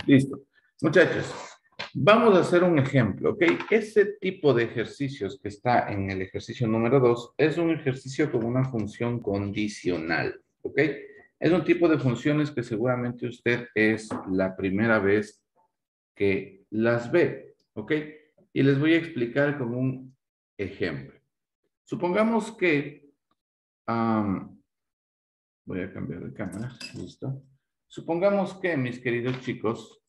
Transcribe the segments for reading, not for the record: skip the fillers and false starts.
Listo. Muchachos, vamos a hacer un ejemplo, ¿ok? Ese tipo de ejercicios que está en el ejercicio número 2 es un ejercicio con una función condicional, ¿ok? Es un tipo de funciones que seguramente usted es la primera vez que las ve, ¿ok? Y les voy a explicar con un ejemplo. Supongamos que, voy a cambiar de cámara, listo. Supongamos que, mis queridos chicos,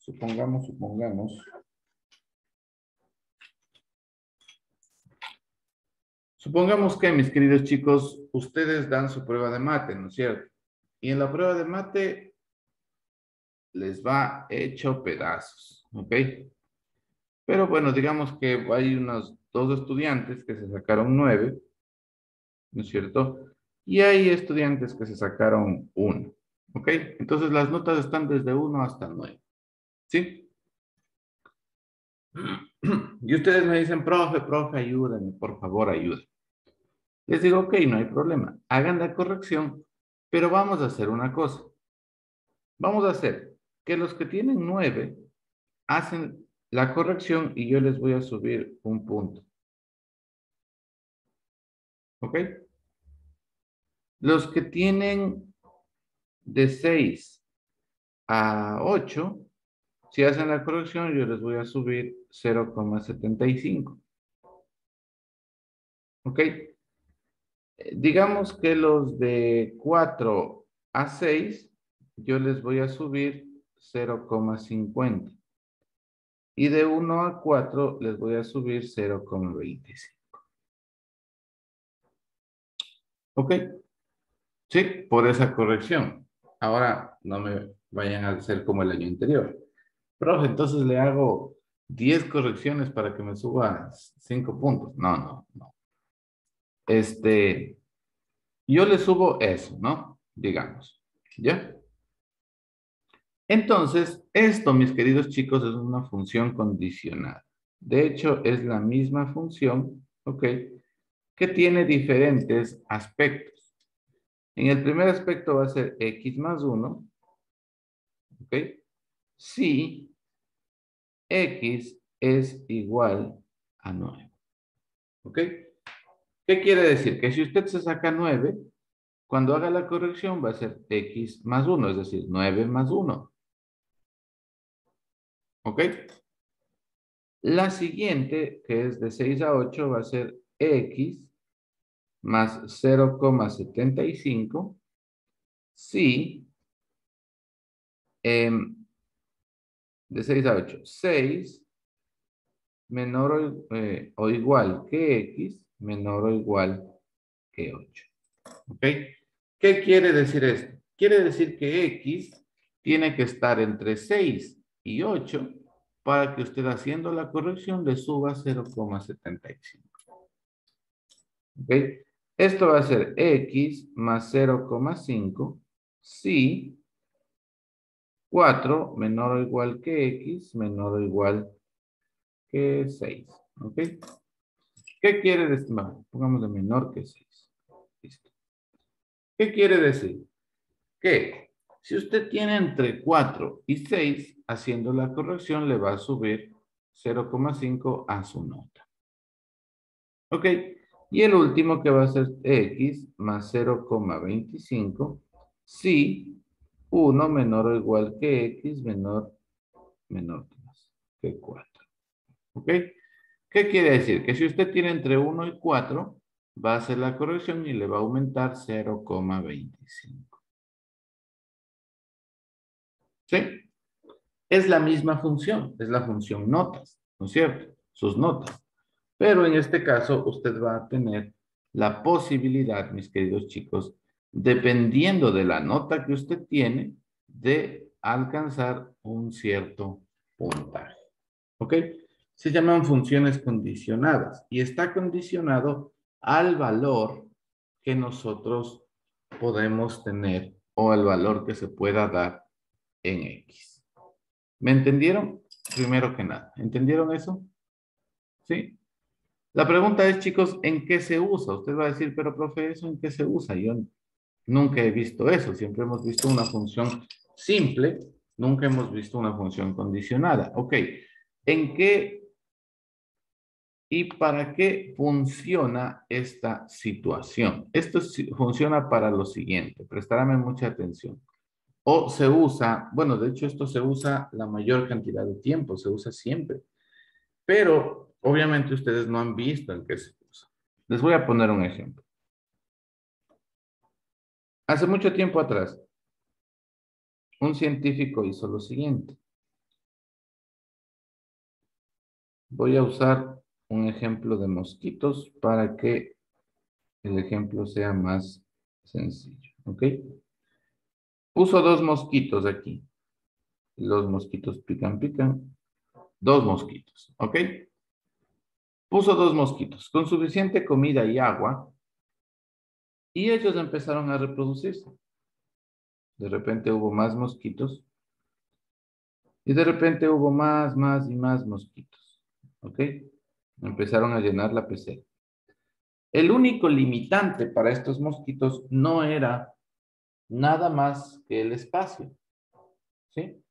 supongamos que, mis queridos chicos, ustedes dan su prueba de mate, ¿no es cierto? Y en la prueba de mate les va hecho pedazos, ¿ok? Pero bueno, digamos que hay unos dos estudiantes que se sacaron 9, ¿no es cierto? Y hay estudiantes que se sacaron 1, ¿ok? Entonces las notas están desde 1 hasta 9, ¿sí? Y ustedes me dicen, profe, ayúdenme, por favor, ayúdenme. Les digo, ok, no hay problema. Hagan la corrección, pero vamos a hacer una cosa. Vamos a hacer que los que tienen 9 hacen la corrección y yo les voy a subir un punto. ¿Ok? Los que tienen de 6 a 8, si hacen la corrección, yo les voy a subir 0,75. ¿Ok? Digamos que los de 4 a 6, yo les voy a subir 0,50. Y de 1 a 4 les voy a subir 0,25. ¿Ok? Sí, por esa corrección. Ahora no me vayan a hacer como el año anterior. Profe, entonces le hago 10 correcciones para que me suba 5 puntos. No. Yo le subo eso, ¿no? Digamos. ¿Ya? Entonces, esto, mis queridos chicos, es una función condicional. De hecho, es la misma función, ¿ok? Que tiene diferentes aspectos. En el primer aspecto va a ser x más 1, ¿ok? Si x es igual a 9, ¿ok? ¿Qué quiere decir? Que si usted se saca 9, cuando haga la corrección va a ser x más 1, es decir, 9 más 1, ¿ok? La siguiente, que es de 6 a 8, va a ser x más 0,75 si de 6 a 8, 6 menor o igual que x menor o igual que 8. ¿Ok? ¿Qué quiere decir esto? Quiere decir que x tiene que estar entre 6 y 8 para que usted haciendo la corrección le suba 0,75. ¿Ok? Esto va a ser x más 0,5 si 4 menor o igual que x menor o igual que 6. ¿Ok? ¿Qué quiere decir? Bueno, pongamos de menor que 6. Listo. ¿Qué quiere decir? Que si usted tiene entre 4 y 6, haciendo la corrección le va a subir 0,5 a su nota. ¿Ok? Y el último que va a ser x más 0,25 si 1 menor o igual que x menor que 4. ¿Ok? ¿Qué quiere decir? Que si usted tiene entre 1 y 4, va a hacer la corrección y le va a aumentar 0,25. ¿Sí? Es la misma función, es la función notas, ¿no es cierto? Sus notas. Pero en este caso, usted va a tener la posibilidad, mis queridos chicos, dependiendo de la nota que usted tiene, de alcanzar un cierto puntaje. ¿Ok? Se llaman funciones condicionadas y está condicionado al valor que nosotros podemos tener o al valor que se pueda dar en X. ¿Me entendieron? Primero que nada, ¿entendieron eso? ¿Sí? La pregunta es, chicos, ¿en qué se usa? Usted va a decir, pero profe, ¿eso en qué se usa? Yo nunca he visto eso, siempre hemos visto una función simple Nunca hemos visto una función condicionada. Ok, ¿en qué y para qué funciona esta situación? Esto funciona para lo siguiente, prestarme mucha atención. O se usa, bueno, de hecho esto se usa la mayor cantidad de tiempo, se usa siempre. Pero obviamente ustedes no han visto en qué se usa. Les voy a poner un ejemplo. Hace mucho tiempo atrás, un científico hizo lo siguiente. Voy a usar un ejemplo de mosquitos para que el ejemplo sea más sencillo. ¿Ok? Puso dos mosquitos aquí. Los mosquitos pican, pican. Dos mosquitos. ¿Ok? Puso dos mosquitos con suficiente comida y agua y ellos empezaron a reproducirse. De repente hubo más mosquitos y de repente hubo más y más mosquitos. ¿Ok? Empezaron a llenar la pecera. El único limitante para estos mosquitos no era nada más que el espacio. ¿Sí?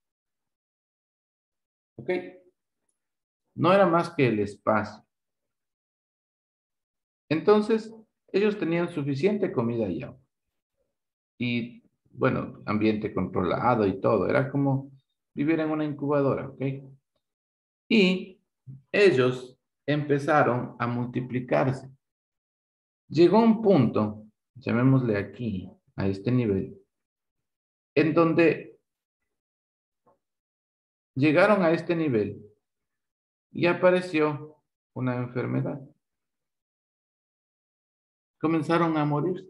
¿Ok? No era más que el espacio. Entonces, ellos tenían suficiente comida y agua. Y, bueno, ambiente controlado y todo. Era como vivir en una incubadora, ¿ok? Y ellos empezaron a multiplicarse. Llegó un punto, llamémosle aquí, a este nivel, en donde llegaron a este nivel y apareció una enfermedad. Comenzaron a morirse,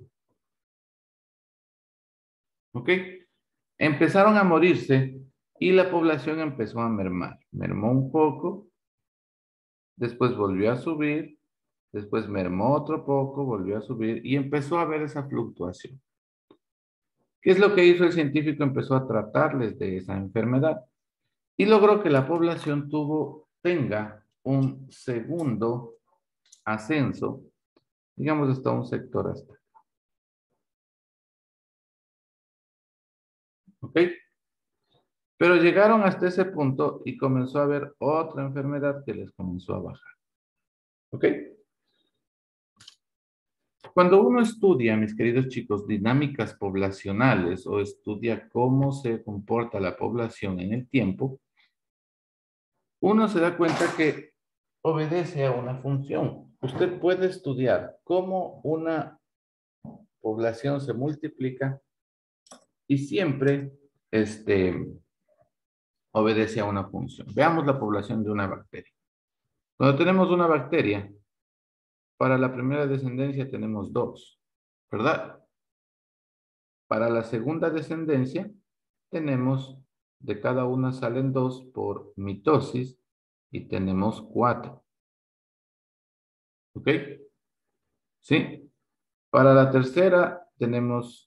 ¿ok? Empezaron a morirse y la población empezó a mermar. Mermó un poco, después volvió a subir, después mermó otro poco, volvió a subir y empezó a haber esa fluctuación. ¿Qué es lo que hizo el científico? Empezó a tratarles de esa enfermedad y logró que la población tenga un segundo ascenso, digamos hasta un sector hasta, ¿ok? Pero llegaron hasta ese punto y comenzó a haber otra enfermedad que les comenzó a bajar, ¿ok? Cuando uno estudia, mis queridos chicos, dinámicas poblacionales o estudia cómo se comporta la población en el tiempo, uno se da cuenta que obedece a una función. Usted puede estudiar cómo una población se multiplica y siempre obedece a una función. Veamos la población de una bacteria. Cuando tenemos una bacteria, para la primera descendencia tenemos dos, ¿verdad? Para la segunda descendencia tenemos, de cada una salen dos por mitosis y tenemos cuatro. ¿Ok? ¿Sí? Para la tercera tenemos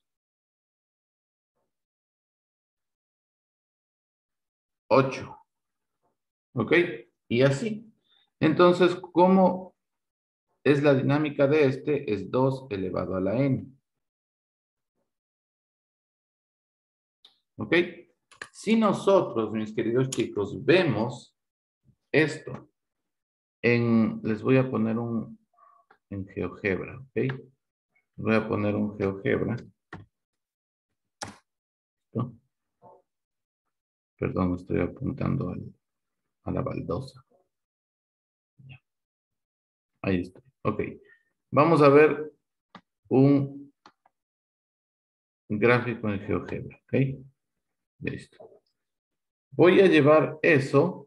8. ¿Ok? Y así. Entonces, ¿cómo es la dinámica de este? Es 2 elevado a la n. ¿Ok? Si nosotros, mis queridos chicos, vemos esto les voy a poner en GeoGebra, ¿ok? Les voy a poner un GeoGebra. ¿No? Perdón, estoy apuntando a la baldosa. Ya. Ahí está. Ok. Vamos a ver un gráfico en GeoGebra, ¿ok? Listo. Voy a llevar eso.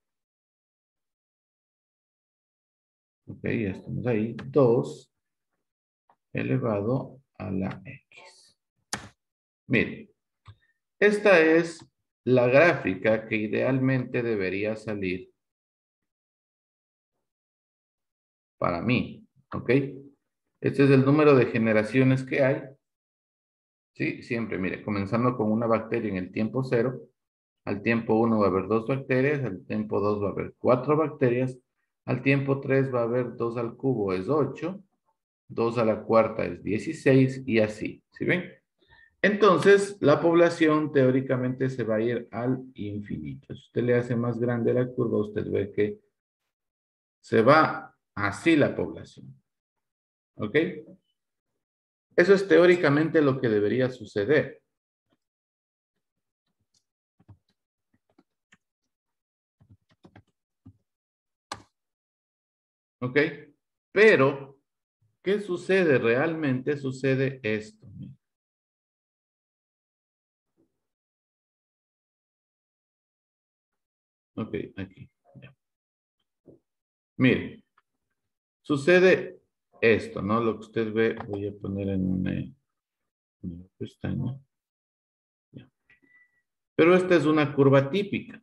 Ok, ya estamos ahí. 2 elevado a la X. Miren, esta es la gráfica que idealmente debería salir para mí, ¿ok? Este es el número de generaciones que hay. Sí, siempre, mire, comenzando con una bacteria en el tiempo 0, al tiempo 1 va a haber 2 bacterias, al tiempo 2 va a haber 4 bacterias, al tiempo 3 va a haber 2 al cubo es 8, 2 a la cuarta es 16 y así, ¿sí ven? Entonces, la población teóricamente se va a ir al infinito. Si usted le hace más grande la curva, usted ve que se va así la población. ¿Ok? Eso es teóricamente lo que debería suceder. ¿Ok? Pero, ¿qué sucede? Realmente sucede esto. Ok, aquí. Ya. Mire, sucede esto, ¿no? Lo que usted ve, voy a poner en una pestaña. Ya. Pero esta es una curva típica.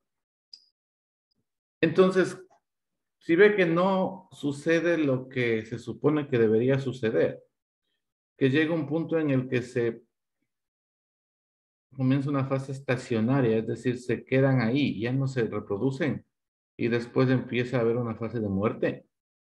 Entonces, si ve que no sucede lo que se supone que debería suceder, que llega un punto en el que se comienza una fase estacionaria, es decir, se quedan ahí, ya no se reproducen y después empieza a haber una fase de muerte.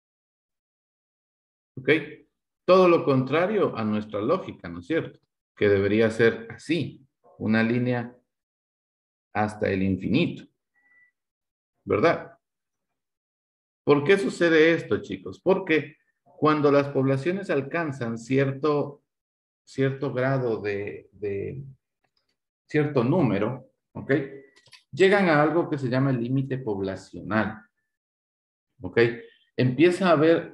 ¿Ok? Todo lo contrario a nuestra lógica, ¿no es cierto? Que debería ser así, una línea hasta el infinito, ¿verdad? ¿Por qué sucede esto, chicos? Porque cuando las poblaciones alcanzan cierto grado de cierto número, ¿ok? Llegan a algo que se llama el límite poblacional, ¿ok? Empieza a haber,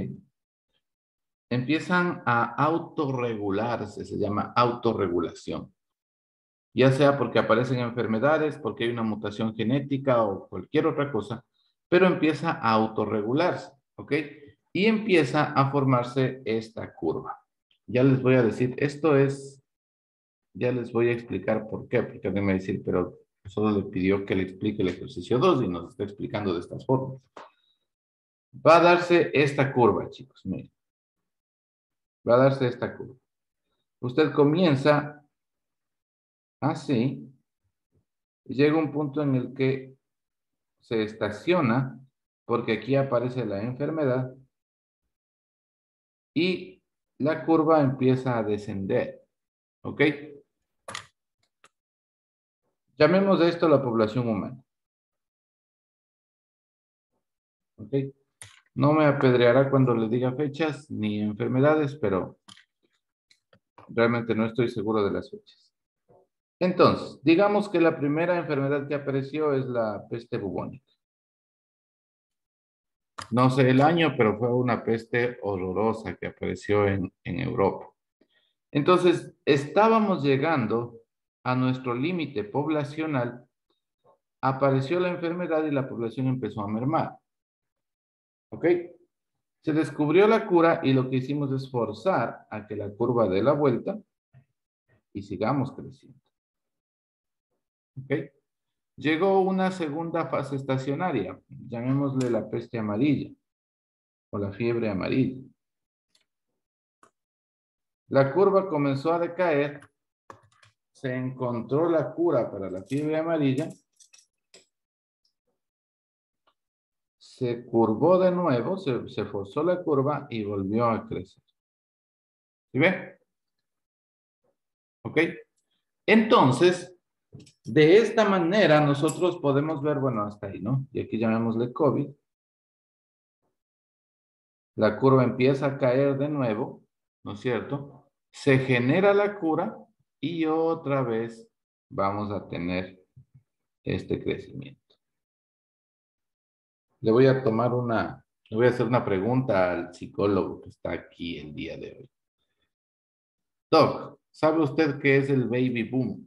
empiezan a autorregularse, se llama autorregulación, ya sea porque aparecen enfermedades, porque hay una mutación genética o cualquier otra cosa, pero empieza a autorregularse, ¿ok? Y empieza a formarse esta curva. Ya les voy a decir, esto es, ya les voy a explicar por qué, porque alguien me va a decir, pero solo le pidió que le explique el ejercicio 2 y nos está explicando de estas formas. Va a darse esta curva, chicos, miren. Va a darse esta curva. Usted comienza así, y llega un punto en el que se estaciona, porque aquí aparece la enfermedad, y la curva empieza a descender, ¿ok? Llamemos a esto la población humana, ¿ok? No me apedreará cuando le diga fechas ni enfermedades, pero realmente no estoy seguro de las fechas. Entonces, digamos que la primera enfermedad que apareció es la peste bubónica. No sé el año, pero fue una peste horrorosa que apareció en Europa. Entonces, estábamos llegando a nuestro límite poblacional, apareció la enfermedad y la población empezó a mermar. ¿Ok? Se descubrió la cura y lo que hicimos es forzar a que la curva dé la vuelta y sigamos creciendo. ¿Ok? Llegó una segunda fase estacionaria, llamémosle la peste amarilla o la fiebre amarilla. La curva comenzó a decaer, se encontró la cura para la fiebre amarilla, se curvó de nuevo, se forzó la curva y volvió a crecer. ¿Sí ve? ¿Ok? Entonces, de esta manera nosotros podemos ver, bueno, hasta ahí, ¿no? Y aquí llamémosle COVID. La curva empieza a caer de nuevo, ¿no es cierto? Se genera la cura y otra vez vamos a tener este crecimiento. Le voy a hacer una pregunta al psicólogo que está aquí el día de hoy. Doc, ¿sabe usted qué es el baby boom?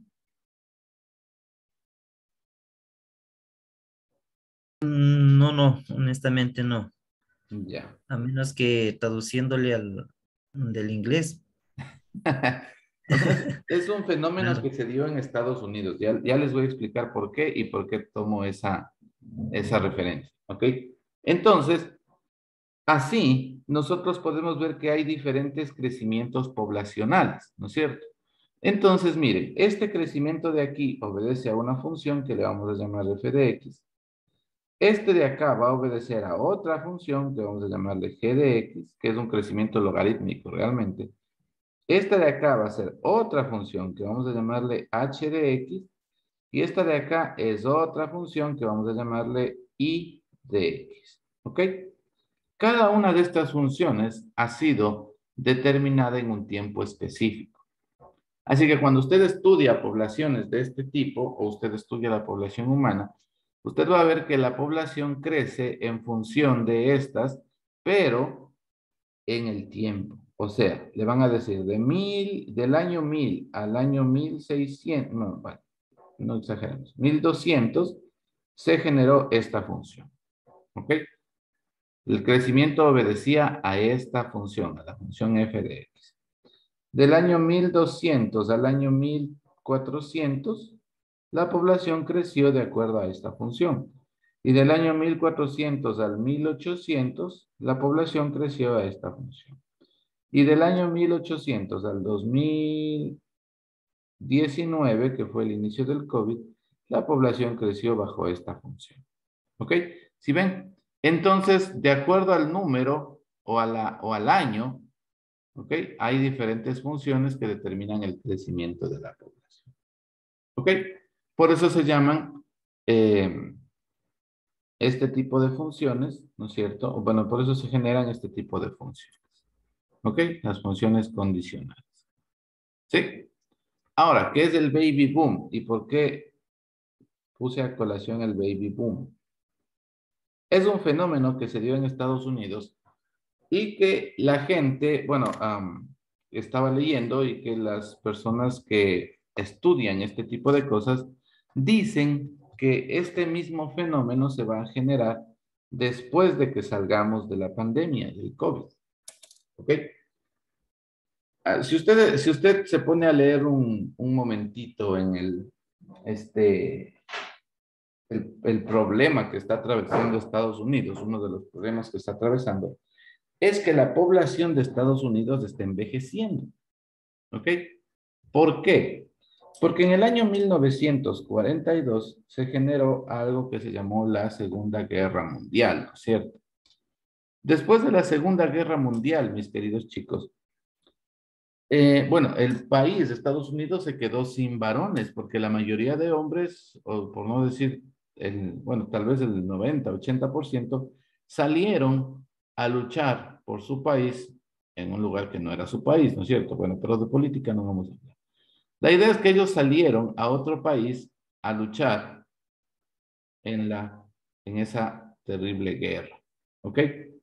No, no, honestamente no. Ya. A menos que traduciéndole al del inglés. O sea, es un fenómeno Claro. que se dio en Estados Unidos. Ya les voy a explicar por qué y por qué tomo esa referencia. ¿Ok? Entonces, así, nosotros podemos ver que hay diferentes crecimientos poblacionales, ¿no es cierto? Entonces, miren, este crecimiento de aquí obedece a una función que le vamos a llamar f de x. Este de acá va a obedecer a otra función que vamos a llamarle g de x, que es un crecimiento logarítmico realmente. Esta de acá va a ser otra función que vamos a llamarle h de x. Y esta de acá es otra función que vamos a llamarle y de x. ¿Ok? Cada una de estas funciones ha sido determinada en un tiempo específico. Así que cuando usted estudia poblaciones de este tipo, o usted estudia la población humana, usted va a ver que la población crece en función de estas, pero en el tiempo. O sea, le van a decir del año 1000 al año 1600, no, bueno, no exageremos, 1200 se generó esta función. ¿Ok? El crecimiento obedecía a esta función, a la función f de x. Del año 1200 al año 1400, la población creció de acuerdo a esta función. Y del año 1400 al 1800, la población creció a esta función. Y del año 1800 al 2019, que fue el inicio del COVID, la población creció bajo esta función. ¿Ok? ¿Sí ven? Entonces, de acuerdo al número o al año, ¿ok? Hay diferentes funciones que determinan el crecimiento de la población. ¿Ok? Por eso se llaman este tipo de funciones, ¿no es cierto? O bueno, por eso se generan este tipo de funciones. ¿Ok? Las funciones condicionales. ¿Sí? Ahora, ¿qué es el baby boom? ¿Y por qué puse a colación el baby boom? Es un fenómeno que se dio en Estados Unidos y que la gente, bueno, estaba leyendo y que las personas que estudian este tipo de cosas dicen que este mismo fenómeno se va a generar después de que salgamos de la pandemia del COVID. ¿Ok? Si usted se pone a leer un momentito en el problema que está atravesando Estados Unidos, uno de los problemas que está atravesando, es que la población de Estados Unidos está envejeciendo. ¿Ok? ¿Por qué? Porque en el año 1942 se generó algo que se llamó la Segunda Guerra Mundial, ¿no es cierto? Después de la Segunda Guerra Mundial, mis queridos chicos, bueno, el país, Estados Unidos, se quedó sin varones, porque la mayoría de hombres, o por no decir, bueno, tal vez el 90, 80%, salieron a luchar por su país en un lugar que no era su país, ¿no es cierto? Bueno, pero de política no vamos a hablar. La idea es que ellos salieron a otro país a luchar en, en esa terrible guerra, ¿ok?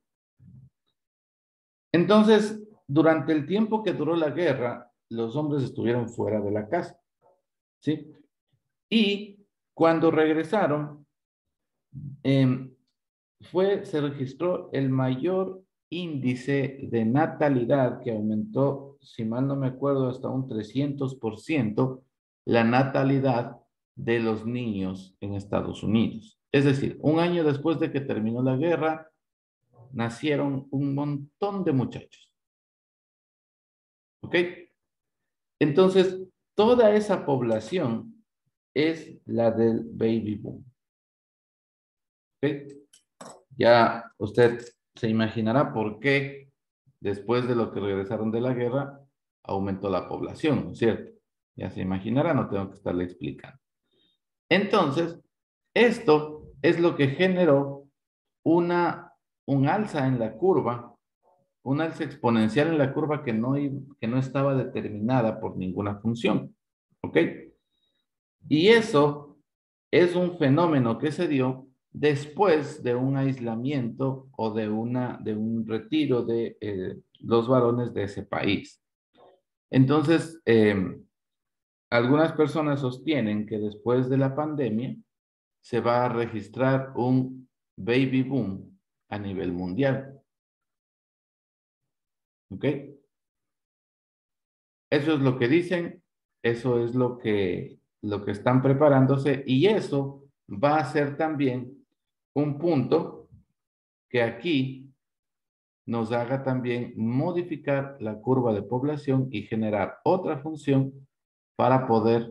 Entonces, durante el tiempo que duró la guerra, los hombres estuvieron fuera de la casa, ¿sí? Y cuando regresaron, eh, se registró el mayor índice de natalidad que aumentó, si mal no me acuerdo, hasta un 300% la natalidad de los niños en Estados Unidos. Es decir, un año después de que terminó la guerra, nacieron un montón de muchachos. ¿Ok? Entonces, toda esa población es la del baby boom. ¿Ok? Ya usted se imaginará por qué después de lo que regresaron de la guerra aumentó la población, ¿no es cierto? Ya se imaginará, no tengo que estarle explicando. Entonces, esto es lo que generó un alza en la curva, un alza exponencial en la curva que no estaba determinada por ninguna función, ¿ok? Y eso es un fenómeno que se dio después de un aislamiento o de un retiro de los varones de ese país. Entonces, algunas personas sostienen que después de la pandemia se va a registrar un baby boom a nivel mundial. ¿Ok? Eso es lo que dicen, eso es lo que están preparándose y eso va a ser también un punto que aquí nos haga también modificar la curva de población y generar otra función para poder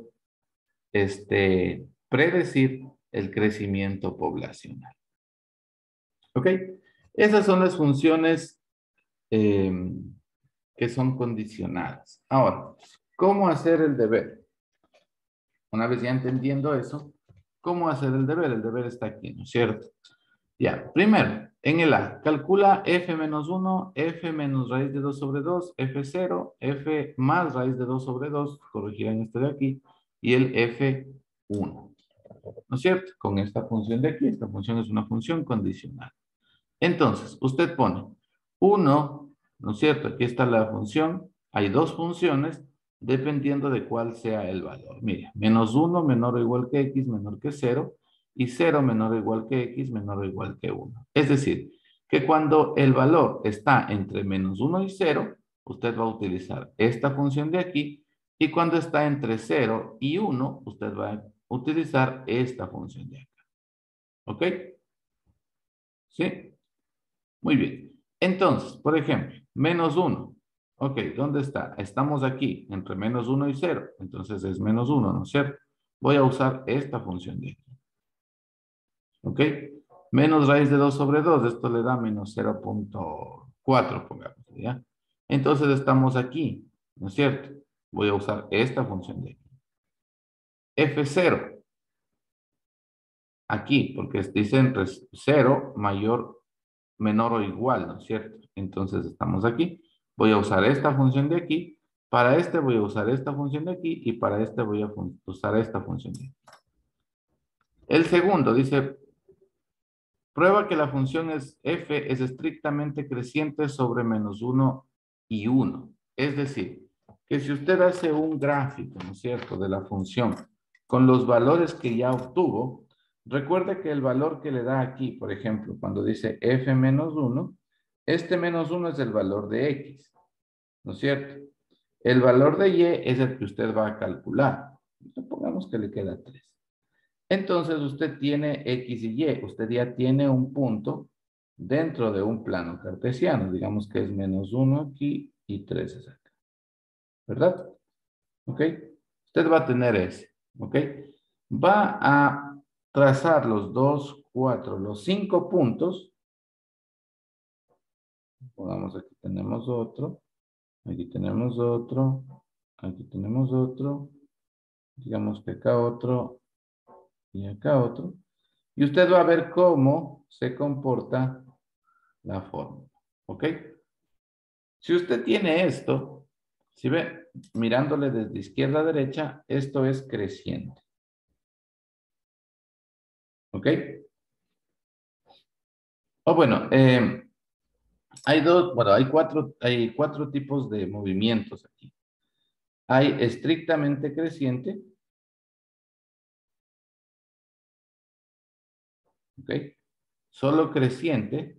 predecir el crecimiento poblacional. ¿Ok? Esas son las funciones que son condicionadas. Ahora, ¿cómo hacer el deber? Una vez ya entendiendo eso, ¿cómo hacer el deber? El deber está aquí, ¿no es cierto? Ya, primero, en el A, calcula f menos 1, f menos raíz de 2 sobre 2, f0, f más raíz de 2 sobre 2, corregirán esto de aquí, y el f1. ¿No es cierto? Con esta función de aquí, esta función es una función condicional. Entonces, usted pone 1, ¿no es cierto? Aquí está la función. Hay dos funciones dependiendo de cuál sea el valor. Mire, menos 1 menor o igual que x menor que 0 y 0 menor o igual que x menor o igual que 1. Es decir, que cuando el valor está entre menos 1 y 0, usted va a utilizar esta función de aquí y cuando está entre 0 y 1, usted va a utilizar esta función de acá. ¿Ok? ¿Sí? Muy bien. Entonces, por ejemplo, menos 1. Ok, ¿dónde está? Estamos aquí, entre menos 1 y 0. Entonces es menos 1, ¿no es cierto? Voy a usar esta función de aquí. ¿Ok? Menos raíz de 2 sobre 2. Esto le da menos 0.4, pongamos, ¿ya? Entonces estamos aquí, ¿no es cierto? Voy a usar esta función de aquí. F0. Aquí, porque dice entre 0 mayor, menor o igual, ¿no es cierto? Entonces estamos aquí. Voy a usar esta función de aquí. Para este voy a usar esta función de aquí. Y para este voy a usar esta función de aquí. El segundo dice, prueba que la función f es estrictamente creciente sobre menos 1 y 1. Es decir, que si usted hace un gráfico, ¿no es cierto?, de la función con los valores que ya obtuvo, recuerde que el valor que le da aquí, por ejemplo, cuando dice f menos 1, este menos 1 es el valor de x, ¿no es cierto? El valor de y es el que usted va a calcular. Supongamos que le queda 3. Entonces usted tiene x y y. Usted ya tiene un punto dentro de un plano cartesiano. Digamos que es menos 1 aquí y 3 es acá. ¿Verdad? ¿Ok? Usted va a tener ese. ¿Ok? Va a trazar los 2, 4, los 5 puntos. Pongamos aquí tenemos otro. Aquí tenemos otro. Aquí tenemos otro. Digamos que acá otro. Y acá otro. Y usted va a ver cómo se comporta la fórmula. ¿Ok? Si usted tiene esto, si ve, mirándole desde izquierda a derecha, esto es creciente. ¿Ok? O bueno, hay cuatro tipos de movimientos aquí. Hay estrictamente creciente. ¿Ok? Solo creciente.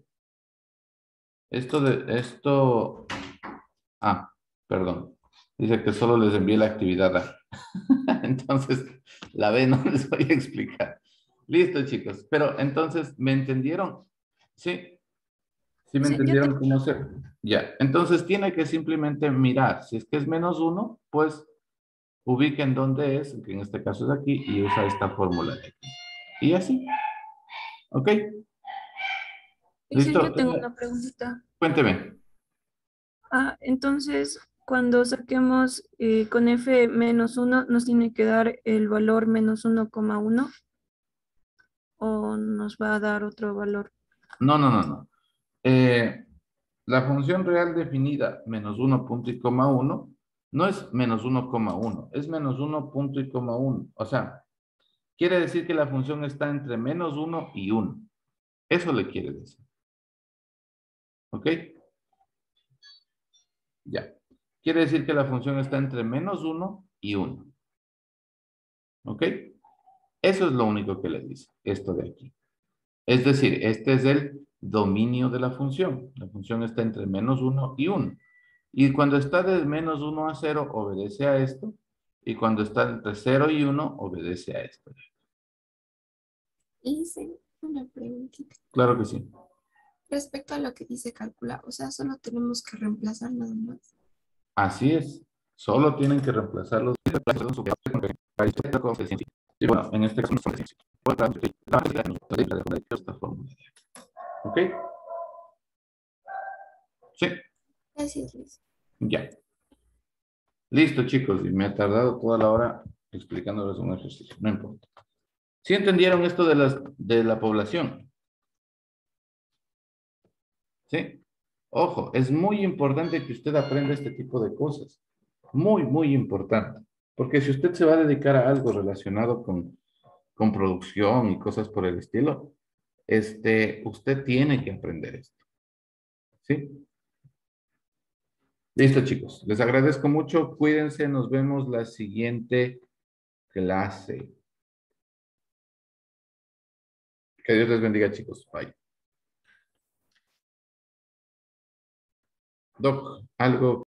Perdón. Dice que solo les envié la actividad A. Entonces, la B no les voy a explicar. Listo, chicos. Pero entonces, ¿me entendieron? Sí. ¿Sí me Sí, yo te... entendieron cómo hacer? Ya. Entonces, tiene que simplemente mirar. Si es que es menos 1, pues ubiquen dónde es, que en este caso es aquí, y usa esta fórmula de aquí. Y así. ¿Ok? Sí, ¿Listo? yo tengo una preguntita. Cuénteme. Entonces, cuando saquemos con f menos 1, ¿nos tiene que dar el valor menos 1,1 o nos va a dar otro valor? No, no, no, no. Eh, la función real definida menos 1 punto y coma 1 no es menos 1,1, es menos 1 punto y coma 1. O sea, quiere decir que la función está entre menos 1 y 1. Eso le quiere decir. ¿Ok? Ya. Quiere decir que la función está entre menos 1 y 1. ¿Ok? Eso es lo único que le dice, esto de aquí. Es decir, este es el dominio de la función. La función está entre menos 1 y 1. Y cuando está de menos 1 a 0, obedece a esto. Y cuando está entre 0 y 1, obedece a esto. Hice una preguntita Claro que sí. respecto a lo que dice calcular. O sea, solo tenemos que reemplazar nada más. Así es. Solo tienen que reemplazar los... Y bueno, en este caso no son esta fórmula. ¿Ok? Sí. Gracias, Luis. Ya. Listo, chicos. Y me ha tardado toda la hora explicándoles un ejercicio. No importa. ¿Sí entendieron esto de la población? ¿Sí? Ojo, es muy importante que usted aprenda este tipo de cosas. Muy, muy importante. Porque si usted se va a dedicar a algo relacionado con producción y cosas por el estilo, usted tiene que aprender esto. ¿Sí? Listo, chicos. Les agradezco mucho. Cuídense. Nos vemos la siguiente clase. Que Dios les bendiga, chicos. Bye. Doc, algo